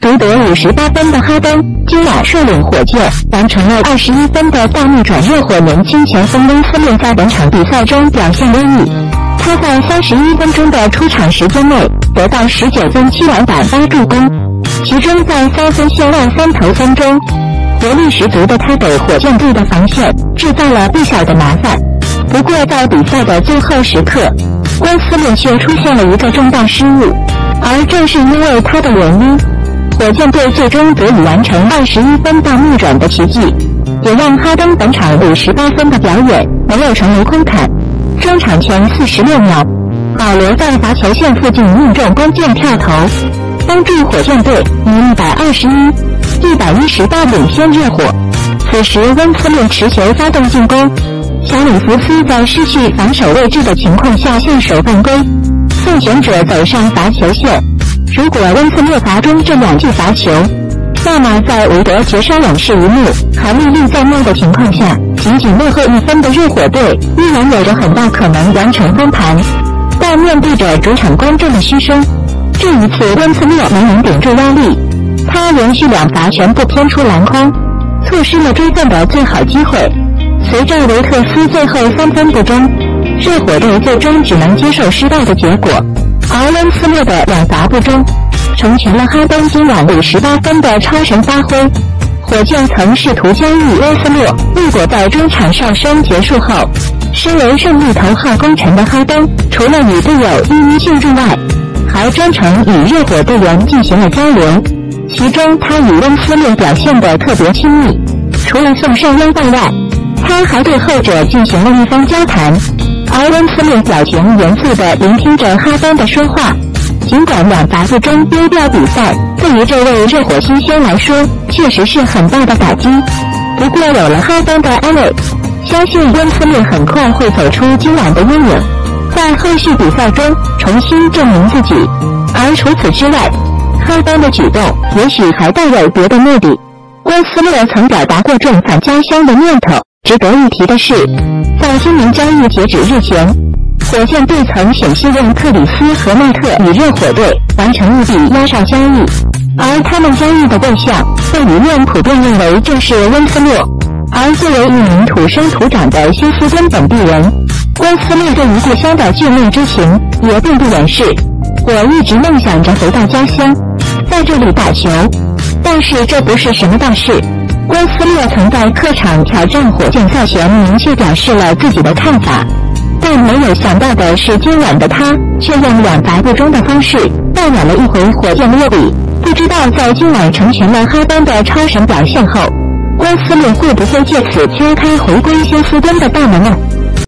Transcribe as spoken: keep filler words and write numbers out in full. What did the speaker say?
独得五十八分的哈登今晚率领火箭完成了二十一分的大逆转。热火年轻前锋温斯利在本场比赛中表现优异，他在三十一分钟的出场时间内得到十九分七篮板八助攻，其中在三分线外三投三中，活力十足的他给火箭队的防线制造了不小的麻烦。不过在比赛的最后时刻，温斯利却出现了一个重大失误，而正是因为他的原因，火箭队最终得以完成二十一分大逆转的奇迹，也让哈登本场五十八分的表演没有成为空谈。中场前四十六秒，保罗在罚球线附近命中关键跳投，帮助火箭队以一百二十一、一百一十八领先热火。此时温斯利持球发动进攻，小里弗斯在失去防守位置的情况下下手犯规，奉险者走上罚球线。如果温斯利罚中这两记罚球，那么在韦德绝杀勇士一幕还历历在目的情况下，仅仅落后一分的热火队依然有着很大可能完成翻盘。但面对着主场观众的嘘声，这一次温斯利没能顶住压力，他连续两罚全部偏出篮筐，错失了追分的最好机会。随着维特斯最后三分不中，热火队最终只能接受失败的结果，而温斯利的两罚不中成全了哈登今晚五十八分的超神发挥。火箭曾试图交易温斯利，结果在中场哨声结束后，身为胜利头号功臣的哈登除了与队友一一庆祝外，还专程与热火队员进行了交流，其中他与温斯利表现得特别亲密，除了送上拥抱外，他还对后者进行了一番交谈，而温斯利表情严肃地聆听着哈登的说话。尽管两罚不中丢掉比赛，对于这位热火新星来说确实是很大的打击，不过有了哈登的安慰，相信温斯利很快会走出今晚的阴影，在后续比赛中重新证明自己。而除此之外，哈登的举动也许还带有别的目的。温斯利曾表达过重返家乡的念头。值得一提的是，在今年交易截止日前，火箭队曾险些让克里斯和奈特与热火队完成一笔压哨交易，而他们交易的对象被舆论普遍认为正是温斯利。而作为一名土生土长的休斯敦本地人，温斯利对于故乡的眷恋之情也并不掩饰。我一直梦想着回到家乡，在这里打球，但是这不是什么大事。温斯利曾在客场挑战火箭赛前明确表示了自己的看法，但没有想到的是，今晚的他却用两罚不中的方式带暖了一回火箭落笔。不知道在今晚成全了哈登的超神表现后，温斯利会不会借此敲开回归休斯敦的大门呢？